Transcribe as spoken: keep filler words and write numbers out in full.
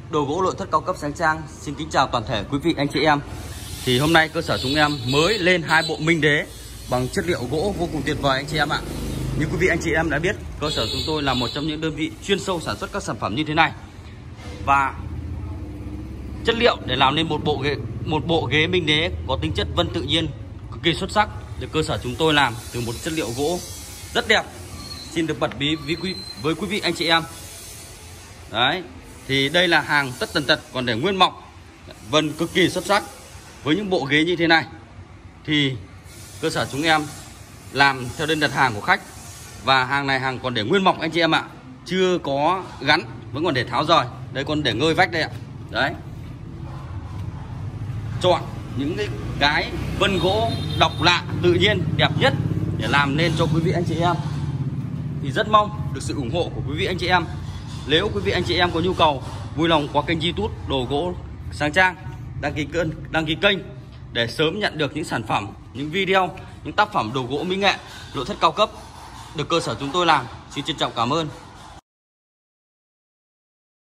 đồ gỗ nội thất cao cấp Sáng Trang. Xin kính chào toàn thể quý vị anh chị em. Thì hôm nay cơ sở chúng em mới lên hai bộ minh đế bằng chất liệu gỗ vô cùng tuyệt vời anh chị em ạ. Như quý vị anh chị em đã biết, cơ sở chúng tôi là một trong những đơn vị chuyên sâu sản xuất các sản phẩm như thế này. Và chất liệu để làm nên một bộ ghế một bộ ghế minh đế có tính chất vân tự nhiên cực kỳ xuất sắc được cơ sở chúng tôi làm từ một chất liệu gỗ rất đẹp. Xin được bật bí với quý, với quý vị anh chị em. Đấy, thì đây là hàng tất tần tật còn để nguyên mọc, vân cực kỳ xuất sắc. Với những bộ ghế như thế này thì cơ sở chúng em làm theo đơn đặt hàng của khách. Và hàng này hàng còn để nguyên mọc anh chị em ạ, chưa có gắn, vẫn còn để tháo rời. Đây còn để ngơi vách đây ạ. Đấy, chọn những cái, cái vân gỗ độc lạ, tự nhiên, đẹp nhất để làm nên cho quý vị anh chị em. Thì rất mong được sự ủng hộ của quý vị anh chị em. Nếu quý vị anh chị em có nhu cầu, vui lòng qua kênh YouTube Đồ Gỗ Sáng Trang, đăng ký kênh, đăng ký kênh để sớm nhận được những sản phẩm, những video, những tác phẩm đồ gỗ mỹ nghệ nội thất cao cấp được cơ sở chúng tôi làm. Xin trân trọng cảm ơn.